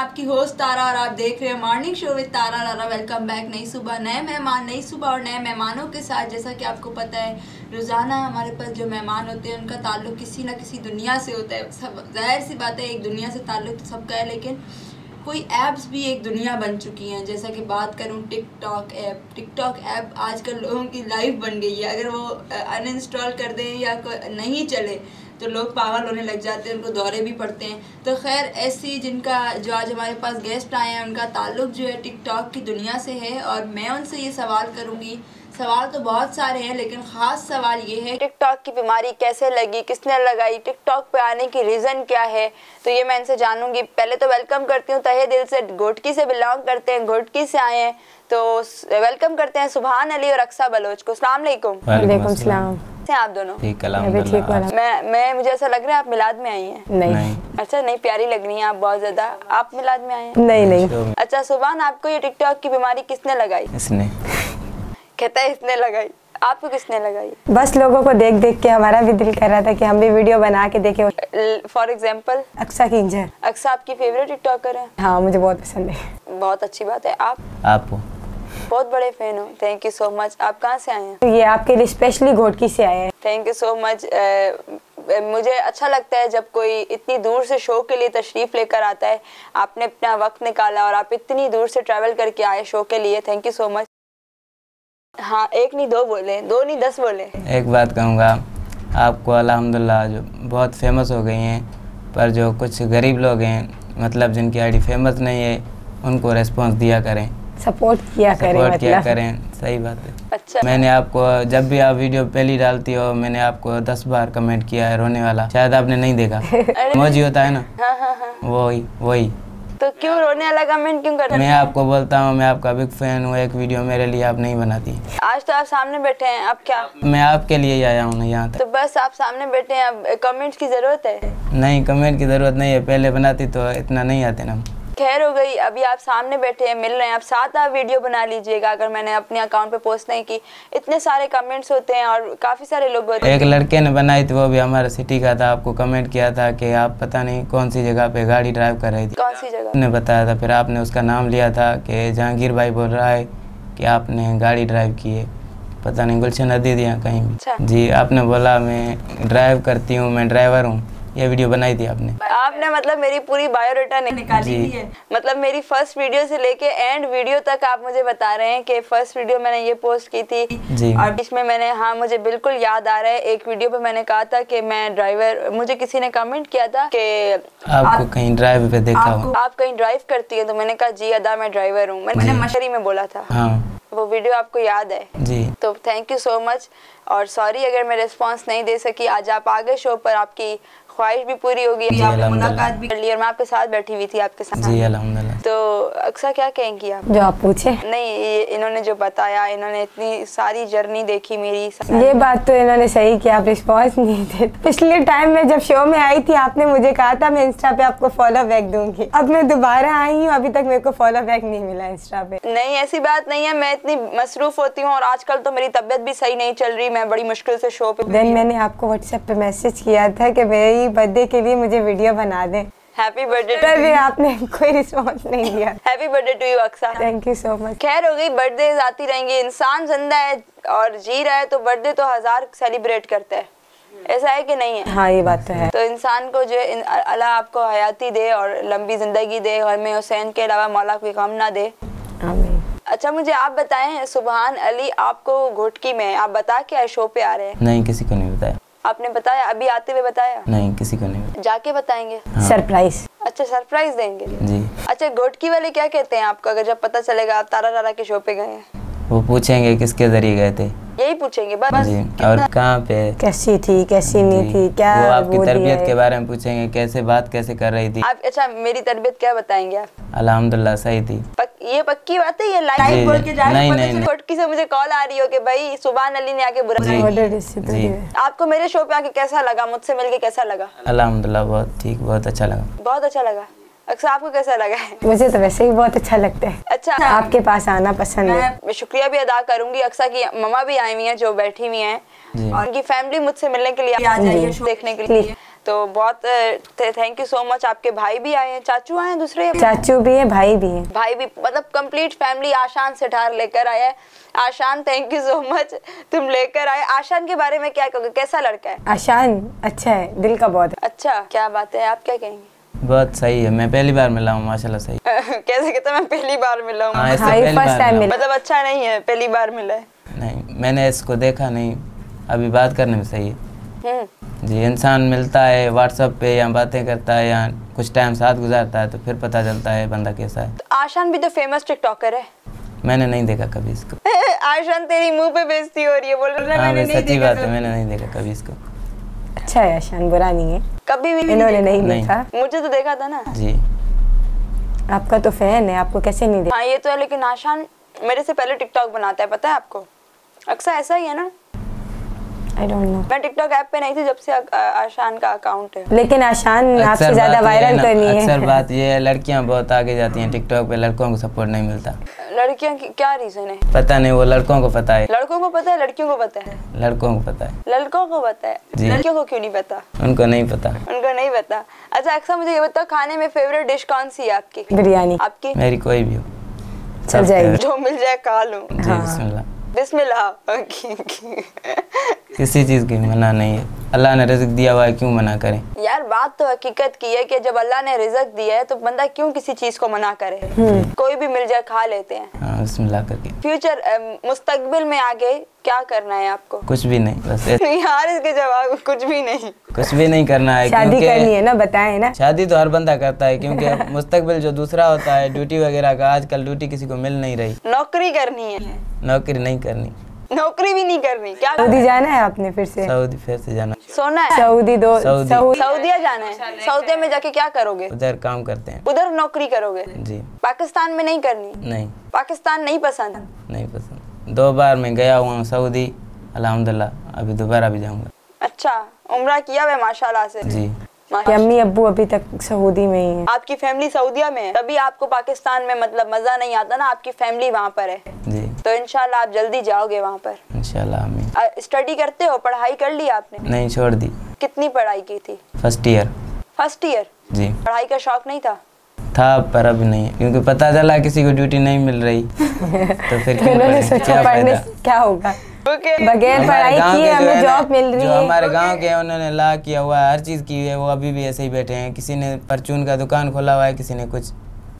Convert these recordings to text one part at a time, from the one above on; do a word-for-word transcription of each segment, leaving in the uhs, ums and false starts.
आपकी होस्ट तारा और आप देख रहे हैं morning show with Tara Rara. Welcome back. नई सुबह, नए मेहमान, नई सुबह और नए मेहमानों के साथ। जैसा कि आपको पता है, रोज़ाना हमारे पास जो मेहमान होते हैं उनका ताल्लुक़ किसी ना किसी दुनिया से होता है। सब जाहिर सी बात है, एक दुनिया से ताल्लुक़ तो सबका है, लेकिन कोई ऐप्स भी एक दुनिया बन चुकी हैं। जैसा कि बात करूं टिकटॉक ऐप टिकटॉक ऐप आजकल लोगों की लाइफ बन गई है। अगर वो अनइंस्टॉल कर दें या नहीं चले तो लोग पागल होने लग जाते हैं, उनको दौरे भी पड़ते हैं। तो खैर, ऐसी जिनका जो आज हमारे पास गेस्ट आए हैं उनका ताल्लुक़ जो है टिकटॉक की दुनिया से है, और मैं उनसे ये सवाल करूँगी। सवाल तो बहुत सारे हैं, लेकिन ख़ास सवाल ये है, टिकटॉक की बीमारी कैसे लगी, किसने लगाई, टिकटॉक पे आने की रीज़न क्या है, तो ये मैं इनसे जानूंगी। पहले तो वेलकम करती हूँ तहे दिल से, घोटकी से बिलोंग करते हैं, घोटकी से आए हैं, तो वेलकम करते हैं सुभान अली और अक्सा बलोच को। अस्सलाम वालेकुम। वालेकुम सलाम। आप दोनों ठीक, अल्हम्दुलिल्लाह। मैं मैं मुझे ऐसा लग रहा है आप मिलाद में आई हैं। नहीं, नहीं। अच्छा, नहीं, प्यारी लग रही हैं आप बहुत ज्यादा। आप मिलाद में आए हैं? नहीं नहीं। अच्छा सुभान, आपको ये टिकटॉक की बीमारी किसने लगाई? इसने। कहता है इसने लगाई। आपको किसने लगाई? बस लोगों को देख देख के हमारा भी दिल कर रहा था कि हम भी वीडियो बना के देखें। फॉर एग्जाम्पल अक्सा किंजर। अक्सा आपकी फेवरेट टिकटॉकर है? हाँ, मुझे बहुत पसंद है। बहुत अच्छी बात है। आप आपको बहुत बड़े फैन हो। Thank you so much. आप कहाँ से आए हैं? ये आपके लिए स्पेशली घोटकी से आए हैं। Thank you so much. मुझे अच्छा लगता है जब कोई इतनी दूर से शो के लिए तशरीफ़ लेकर आता है। आपने अपना वक्त निकाला और आप इतनी दूर से ट्रैवल करके आए शो के लिए। Thank you so much. हाँ, एक नहीं दो बोले, दो नहीं दस बोले। एक बात कहूँगा आपको, अल्हम्दुलिल्लाह जो बहुत फेमस हो गई हैं, पर जो कुछ गरीब लोग हैं, मतलब जिनकी आईडी फेमस नहीं है, उनको रेस्पॉन्स दिया करें, सपोर्ट किया करें, सपोर्ट मतलब। किया करें। सही बात है। अच्छा, मैंने आपको जब भी आप वीडियो पहली डालती हो, मैंने आपको दस बार कमेंट किया है रोने वाला, शायद आपने नहीं देखा। मौजी होता है ना, हाँ हाँ हाँ, वही वही तो क्यों रोने वाला कमेंट क्यों कर? मैं आपको बोलता हूँ, मैं आपका बिग फैन हूँ, एक वीडियो मेरे लिए आप नहीं बनाती। आज तो आप सामने बैठे हैं, अब क्या? मैं आपके लिए ही आया हूँ ना यहाँ तक। तो बस आप सामने बैठे हैं, अब कमेंट्स की जरूरत है? नहीं, कमेंट की जरूरत नहीं है, पहले बनाती तो इतना नहीं आते ना। खैर हो गई, अभी आप सामने बैठे हैं, मिल रहे हैं, आप साथ आप वीडियो बना लीजिएगा। अगर मैंने अपने अकाउंट पे पोस्ट नहीं की, इतने सारे कमेंट्स होते हैं और काफ़ी सारे लोग होते हैं। एक लड़के ने बनाई थी, वो भी हमारे सिटी का था, आपको कमेंट किया था कि आप पता नहीं कौन सी जगह पे गाड़ी ड्राइव कर रही थी। कौन सी जगह? ने बताया था, फिर आपने उसका नाम लिया था कि जहांगीर भाई बोल रहा है कि आपने गाड़ी ड्राइव की है, पता नहीं गुलशन नदी दिया कहीं भी। अच्छा। जी, आपने बोला मैं ड्राइव करती हूँ, मैं ड्राइवर हूँ, ये वीडियो बनाई थी आपने। आपने मतलब मेरी पूरी बायोडाटा निकाली हुई है, मतलब मेरी फर्स्ट वीडियो से लेके एंड वीडियो तक आप मुझे बता रहे हैं कि फर्स्ट वीडियो मैंने ये पोस्ट की थी जी। और इसमें मैंने, हाँ मुझे बिल्कुल याद आ रहा है, एक वीडियो पे मैंने कहा था कि मैं ड्राइवर, मुझे किसी ने कमेंट किया था कि आपको आप, कहीं ड्राइव पे देखा हो, आप कहीं ड्राइव करती है, तो मैंने कहा जी अदा मैं ड्राइवर हूँ, मैंने मशहरी में बोला था। हाँ, वो वीडियो आपको याद है? जी। तो थैंक यू सो मच, और सॉरी अगर मैं रिस्पांस नहीं दे सकी। आज आप आगे शो पर, आपकी ख्वाहिश भी पूरी होगी, आपने मुलाकात भी कर ली और मैं आपके साथ बैठी हुई थी आपके साथ। जी अल्हम्दुलिल्लाह। तो अक्सा क्या कहेंगी आप? जो आप पूछे। नहीं, ये इन्होंने जो बताया, इन्होंने इतनी सारी जर्नी देखी मेरी। ये बात तो इन्होंने सही किया, आप रिस्पॉन्स नहीं थे। पिछले टाइम में जब शो में आई थी, आपने मुझे कहा था मैं इंस्टा पे आपको फॉलो बैक दूंगी। अब मैं दोबारा आई हूँ, अभी तक मेरे को फॉलो बैक नहीं मिला इंस्टा पे। नहीं, ऐसी बात नहीं है, मैं इतनी मसरूफ होती हूँ और आजकल तो मेरी तबीयत भी सही नहीं चल रही, मैं बड़ी मुश्किल से शो पे। देन मैंने आपको व्हाट्सएप पे मैसेज किया था कि मेरी बर्थडे के लिए मुझे वीडियो बना दें। Happy birthday. भी आपने कोई रिस्पॉन्स नहीं दिया। Happy birthday to you Aqsa. Thank you so much. खैर हो गई, बर्थडे आती रहेंगी, इंसान जिंदा है और जी रहा है तो बर्थडे तो हजार सेलिब्रेट करता है, ऐसा है कि नहीं है? हाँ, ये बात तो है। तो इंसान को जो अल्लाह आपको हयाती दे और लंबी जिंदगी दे, घर में हुसैन के अलावा मौला कोई कम ना दे। आमीन। अच्छा, मुझे आप बताएं, सुभान अली आपको घोटकी में आप बता के शो पे आ रहे हैं? नहीं, किसी को नहीं बताया। आपने बताया? अभी आते हुए बताया? नहीं, किसी को नहीं बताया। जाके बताएंगे? हाँ। सरप्राइज। अच्छा, सरप्राइज देंगे जी। अच्छा, घोटकी वाले क्या कहते हैं आपको अगर जब पता चलेगा आप तारा रारा के शो पे गए हैं? वो पूछेंगे किसके जरिए गए थे, यही पूछेंगे बस। जी। और कहाँ पे, कैसी थी, कैसी नहीं थी, क्या वो आपकी तरबियत के बारे में पूछेंगे, कैसे बात कैसे कर रही थी आप। अच्छा, मेरी तरबियत क्या बताएंगे आप? अल्हम्दुलिल्लाह सही थी। पक, ये पक्की बात है? ये लाइव बोल के जाए? नहीं नहीं, घोटकी से मुझे कॉल आ रही हो कि भाई सुभान अली ने आके बुरा किया। आपको मेरे शो पे आके कैसा लगा, मुझसे मिलके कैसा लगा? अल्हम्दुलिल्लाह बहुत ठीक, बहुत अच्छा लगा। बहुत अच्छा लगा। अक्सर आपको कैसा लगा है? मुझे तो वैसे ही बहुत अच्छा लगता है। अच्छा, आपके पास आना पसंद है। मैं शुक्रिया भी अदा करूंगी, अक्सर की मम्मा भी आई हुई हैं जो बैठी हुई हैं और उनकी फैमिली मुझसे मिलने के लिए आ जाइए, देखने के लिए। तो बहुत थैंक यू सो मच। आपके भाई भी आए हैं, चाचू आए हैं दूसरे? चाचू भी है, भाई भी है। भाई भी, मतलब कंप्लीट फैमिली आशान सिठार लेकर आया है। आशान थैंक यू सो मच, तुम लेकर आए। आशान के बारे में क्या कहोगे, कैसा लड़का है? आशान अच्छा है, दिल का बहुत है। अच्छा, क्या बात है, आप क्या कहेंगे? बहुत सही है, मैं पहली बार मिला हूँ माशाल्लाह। सही कैसे कहते, मैं पहली बार मिला हूँ? हाँ, हाँ, पहली फर्स्ट बार टाइम मिला मिला। मतलब अच्छा नहीं है, पहली बार मिला है? नहीं, मैंने इसको देखा नहीं, अभी बात करने में सही है हम्म जी। इंसान मिलता है व्हाट्सएप पे या बातें करता है या कुछ टाइम साथ गुजारता है तो फिर पता चलता है बंदा कैसा है। तो आशान भी तो फेमस टिकटॉकर है। मैंने नहीं देखा कभी इसको। आशान तेरी मुंह पे बेइज्जती हो रही है, बोल रहा है हाँ, मैंने मैं नहीं सच्ची देखा। बात है, मैंने नहीं देखा कभी इसको। अच्छा है आशान, बुरा नहीं है, कभी भी इन्होंने नहीं नहीं। देखा। मुझे तो देखा था ना जी, आपका तो फैन है, आपको कैसे नहीं देखा? हाँ ये तो है, लेकिन आशान मेरे से पहले टिकटॉक बनाता है, पता है आपको? अक्सर ऐसा ही है ना। आई डोंट नो, मैं टिकटॉक ऐप पे नहीं थी जब से आ- आशान का अकाउंट है। लेकिन आशान अक्सर आपसे ज्यादा बात ये है वायरल ना- तो नहीं अक्सर है। बात ये है, लड़कियां बहुत आगे जाती हैं टिकटॉक पे, लड़कों को सपोर्ट नहीं मिलता। लड़कियों की क्या रीजन है? पता नहीं, वो लड़कों को पता है। लड़कों को पता है, लड़कियों को पता है? लड़कों को पता है, लड़कों को पता है, जी। लड़कियों को क्यों नहीं पता? उनको नहीं पता। उनको नहीं पता। अच्छा अक्सर मुझे ये बताओ, खाने में फेवरेट डिश कौन सी है आपकी? बिरयानी आपकी? मेरी कोई भी हो, चल सब जाएगी। favorite। जो मिल जाए खा लूं। जी हाँ। बिस्मिल्लाह। बिस्मिल्लाह। ओके। किसी चीज़ की मना नहीं है, अल्लाह ने रिज़्क दिया हुआ है, क्यों मना करें। यार बात तो हकीकत की है कि जब अल्लाह ने रिज़्क दिया है तो बंदा क्यों किसी चीज को मना करे। कोई भी मिल जाए खा लेते हैं। हाँ, बिस्मिल्लाह करके। फ्यूचर मुस्तकबिल में आगे क्या करना है आपको? कुछ भी नहीं, बस ऐसे- यार इसके जवाब कुछ भी नहीं। कुछ भी नहीं करना है, शादी करनी क्योंकि है ना, बताएं ना। शादी तो हर बंदा करता है, क्योंकि मुस्तकबिल जो दूसरा होता है ड्यूटी वगैरह का, आजकल ड्यूटी किसी को मिल नहीं रही। नौकरी करनी है। नौकरी नहीं करनी, नौकरी भी नहीं करनी, क्या सऊदी जाना है आपने फिर से? सऊदी फिर से जाना, सोना है? सऊदी दो सऊदी। सऊदी सऊदीया जाना है। सऊदीया में जाके क्या करोगे? उधर काम करते हैं। उधर नौकरी करोगे? जी पाकिस्तान में नहीं करनी? नहीं, पाकिस्तान नहीं पसंद? नहीं पसंद। दो बार मैं गया हुआ हूँ सऊदी, अल्हम्दुलिल्लाह, अभी दोबारा भी जाऊँगा। अच्छा, उम्रा किया हुआ है माशाल्लाह से? जी। कि माशा- अम्मी अब्बू अभी तक सऊदी में ही है। आपकी फैमिली सऊदीया में है, तभी आपको पाकिस्तान में मतलब मजा नहीं आता ना, आपकी फैमिली वहाँ पर है। जी तो इंशाल्लाह आप जल्दी जाओगे वहाँ पर। इंशाल्लाह आमीन। स्टडी करते हो, पढ़ाई कर ली आपने? नहीं, छोड़ दी, कितनी पढ़ाई की थी? First year. First year. जी पढ़ाई का शौक नहीं था? था, पर अभी नहीं है, क्योंकि पता चला किसी को ड्यूटी नहीं मिल रही तो फिर क्यों उन्होंने करें, सोचा क्या पढ़ने फायदा। से क्या होगा, ओके। बगैर हमारे पढ़ाई गांव किए के जो हमें है ना, जॉब मिल रही जो है। हमारे गांव के हैं, उन्होंने ला किया हुआ है, हर चीज़ की है, वो अभी भी ऐसे ही बैठे हैं। किसी ने परचून का दुकान खोला हुआ है, किसी ने कुछ।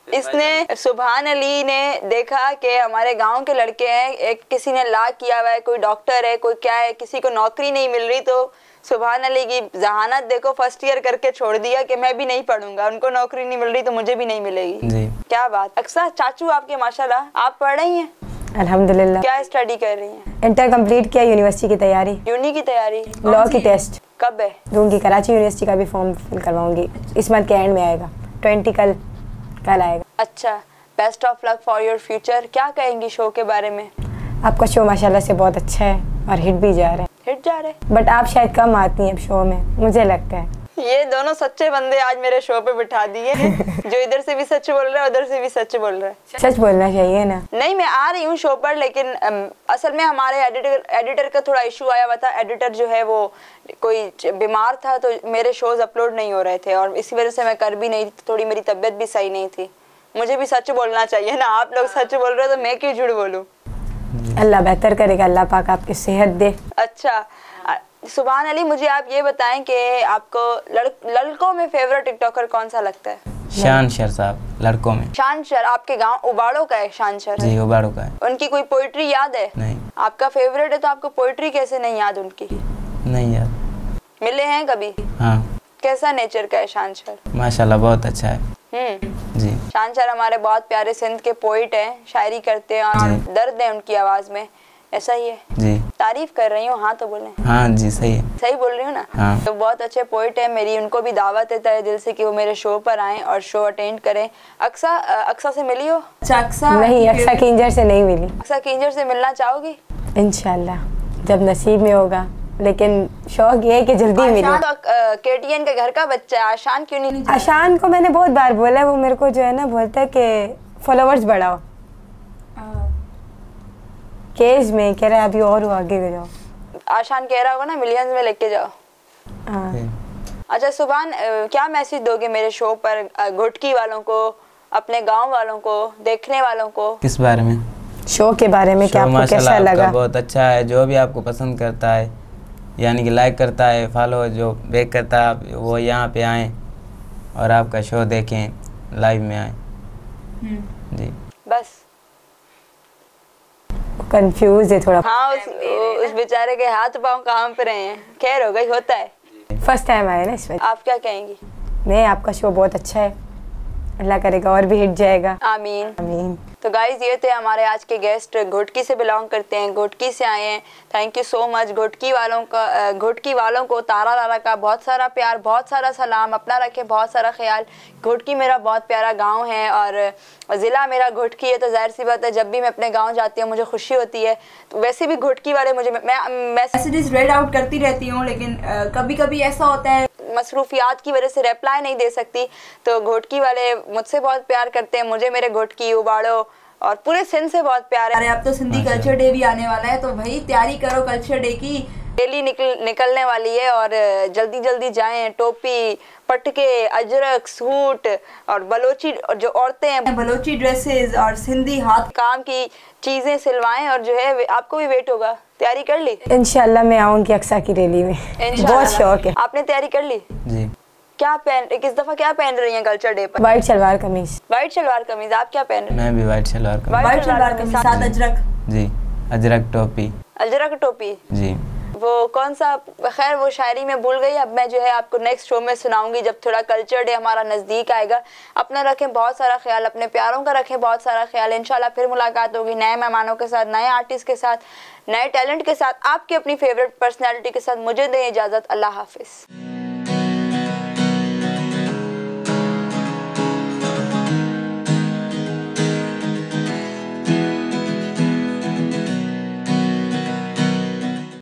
इसने सुभान अली ने देखा कि हमारे गांव के लड़के हैं, एक किसी ने ला किया हुआ है, कोई डॉक्टर है, कोई क्या है, किसी को नौकरी नहीं मिल रही, तो सुभान अली की जहानत देखो, फर्स्ट ईयर करके छोड़ दिया कि मैं भी नहीं पढ़ूंगा, उनको नौकरी नहीं मिल रही तो मुझे भी नहीं मिलेगी। जी क्या बात। अक्सर चाचू आपके माशाल्लाह, आप पढ़ रही हैं? अल्हम्दुलिल्लाह। क्या स्टडी कर रही हैं? इंटर कंप्लीट किया, यूनिवर्सिटी की तैयारी, यूनी की तैयारी? लॉ की टेस्ट कब है? दूंगी, कराची यूनिवर्सिटी का भी फॉर्म फिल करवाऊंगी, इस मंथ के एंड में आएगा, ट्वेंटी कल कल आएगा। अच्छा, best of luck for your future. क्या कहेंगी शो के बारे में? आपका शो माशाल्लाह से बहुत अच्छा है और हिट भी जा रहा है, हिट जा रहे? बट आप शायद कम आती हैं शो में, मुझे लगता है। ये दोनों सच्चे बंदे आज मेरे शो पे बिठा दिए जो इधर से भी सच बोल रहा है, उधर से भी सच बोल रहा है। सच बोलना चाहिए ना। नहीं, मैं आ रही हूँ शो पर, लेकिन अम, असल में हमारे एडिटर एडिटर का थोड़ा इशू आया हुआ था। एडिटर जो है वो कोई बीमार था, तो मेरे शोज अपलोड नहीं हो रहे थे और इसी वजह से मैं कर भी नहीं, थोड़ी मेरी तबीयत भी सही नहीं थी। मुझे भी सच बोलना चाहिए ना, आप लोग सच बोल रहे हो तो मैं क्यों झूठ बोलूँ। अल्लाह बेहतर करेगा, अल्लाह पाक आपकी सेहत दे। अच्छा सुभान अली, मुझे आप ये बताएं कि आपको लड़, लड़कों में फेवरेट टिकटॉकर कौन सा लगता है? शान शर साहब, लड़कों में। शान शर आपके गांव उबाड़ो का है? शान शर जी उबाड़ो का है। उनकी कोई पोइट्री याद है? नहीं। आपका फेवरेट है तो आपको पोइट्री कैसे नहीं याद उनकी? नहीं याद। मिले हैं कभी? हाँ। कैसा नेचर का है शान शर? माशाल्लाह बहुत अच्छा है। हम्म जी शान शर हमारे बहुत प्यारे सिंध के पोइट हैं, शायरी करते हैं और जी। दर्द है उनकी आवाज में, ऐसा ही है? जी तारीफ कर रही हूँ, हाँ तो बोले। हाँ जी सही है। सही बोल रही हूँ ना? हाँ। तो बहुत अच्छे पोइट है, मेरी उनको भी दावत है तहे दिल से कि वो मेरे शो पर आएं और शो अटेंड करें। अक्सा अक्सा से मिली हो? अक्सा नहीं, अक्सा किंजर से नहीं मिली। अक्सा किंजर से मिलना चाहोगी? इंशाल्लाह जब नसीब में होगा, लेकिन शौक ये है कि जल्दी मिले। आशान तो केटीएन के घर का बच्चा है, आशान क्यों नहीं? आशान को मैंने बहुत बार बोला है, वो मेरे को जो है ना बोलता है कि फॉलोवर्स बढ़ाओ, केस में कह रहा है अभी और वो आगे जाओ। आशान कह रहा होगा ना मिलियंस में लेके जाओ। हाँ। अच्छा सुभान, अ, क्या मैसेज दोगे मेरे शो पर अ, घुटकी वालों को, अपने गांव वालों को, देखने वालों को? किस बारे में? शो के बारे में, क्या शो आपको माशाल्लाह कैसा आपका लगा? बहुत अच्छा है। जो भी आपको पसंद करता है, यानी कि लाइक करता है, फॉलो जो बैक करता है, आप वो यहाँ पे आएँ और आपका शो देखें, लाइव में आएँ जी। बस कंफ्यूज है थोड़ा। हाँ, उस उस बेचारे के हाथ पांव काम पे रहे हैं। खैर हो गई, होता है। फर्स्ट टाइम आए ना इसमें। आप क्या कहेंगी? नहीं, आपका शो बहुत अच्छा है, अल्लाह करेगा और भी हिट जाएगा। आमीन आमीन। तो गाइज ये थे हमारे आज के गेस्ट, घुटकी से बिलोंग करते हैं, घुटकी से आए हैं। Thank you so much. Ghotki वालों का घुटकी वालों को तारा लारा का बहुत सारा प्यार, बहुत सारा सलाम। अपना रखें बहुत सारा ख्याल। घुटकी मेरा बहुत प्यारा गांव है और ज़िला मेरा घुटकी है, तो जाहिर सी बात है जब भी मैं अपने गांव जाती हूँ मुझे खुशी होती है। तो वैसे भी घुटकी वाले मुझे, मैं मैसेजेस रेड आउट करती रहती हूँ, लेकिन कभी कभी ऐसा होता है मसरूफियात की वजह से रिप्लाई नहीं दे सकती। तो घुटकी वाले मुझसे बहुत प्यार करते हैं, मुझे मेरे घुटकी, उबाड़ो और पूरे सिंध से बहुत प्यार है। अरे अब तो सिंधी कल्चर डे भी आने वाला है, तो भाई तैयारी करो कल्चर डे की। रैली निकल निकलने वाली है और जल्दी जल्दी जाएं। टोपी, पटके, अजरक, सूट और बलोची, और जो औरतें हैं बलोची ड्रेसेस और सिंधी हाथ काम की चीजें सिलवाएं। और जो है आपको भी वेट होगा। तैयारी कर ली? इंशाल्लाह मैं आऊंगी अक्सा की रैली में, बहुत शौक है। आपने तैयारी कर ली जी। क्या पहन, किस दफा क्या पहन रही हैं कल्चर डे पर? वाइट शलवार कमीज। वाइट शलवार कमीज। आप क्या पहन रही हैं? मैं भी वाइट शलवार कमीज। वाइट शलवार कमीज साथ अजरक। जी, अजरक टोपी। अजरक टोपी जी। वो कौन सा, खैर वो शायरी में भूल गई। अब मैं जो है आपको नेक्स्ट शो में सुनाऊंगी जब थोड़ा कल्चर डे हमारा नज़दीक आएगा। अपना रखें बहुत सारा ख्याल, अपने प्यारों का रखें बहुत सारा ख्याल। इंशाल्लाह फिर मुलाकात होगी नए मेहमानों के साथ, नए आर्टिस्ट के साथ, नए टैलेंट के साथ, आपकी अपनी फेवरेट पर्सनैलिटी के साथ। मुझे दें इजाज़त। अल्लाह हाफिज़।